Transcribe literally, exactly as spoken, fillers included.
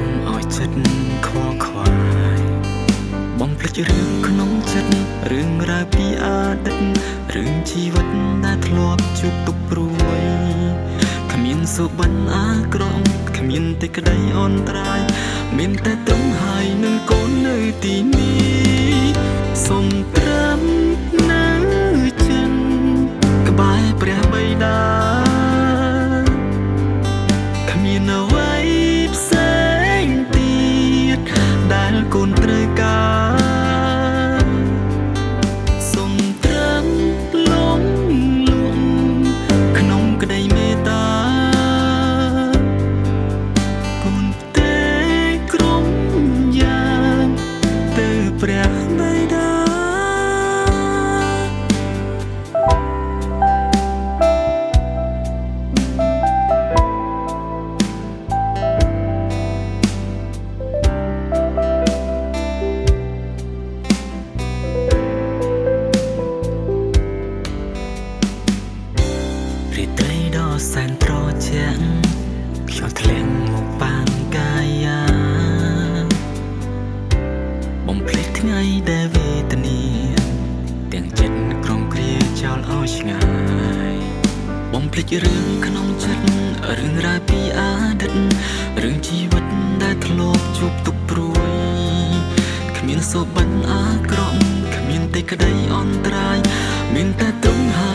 អោយចិត្តខ្វល់ខ្វាយបំភ្លេចរឿងក្នុងចិត្តរឿងរ៉ាវពីអតីតរឿងជីវិតដែលធ្លាប់ជួបទុកព្រួយគ្មានសុបិនអាក្រក់គ្មានតែក្តីអន់ត្រាយមានតែត្រង់ហើយនឹងកូននៅទីនេះសូមត្រាំនៅចិនក្បែរព្រះបិតាគ្មានអ្វីផ្សេងទៀតដែលកូនត្រូវការសូមត្រាំលំលំក្នុងក្តីមេត្តាកូនទេក្រុមយ៉ាងទៅព្រះបិតារីត្រីដ៏សែនត្រជាក់ខ្យល់ធ្លាក់មកប៉ានកាយាបំភ្លេចថ្ងៃដែលវេទនាទាំងចិត្តក្រុងគ្រាចោលឲ្យឆ្ងាយបំភ្លេចរឿងក្នុងចិត្តរឿងរ៉ាវពីអតីតរឿងជីវិតដែលធ្លាប់ជួបទុកព្រួយគ្មានសុបិនអាក្រក់គ្មានតែក្តីអន់ត្រាយមានតែទ្រង់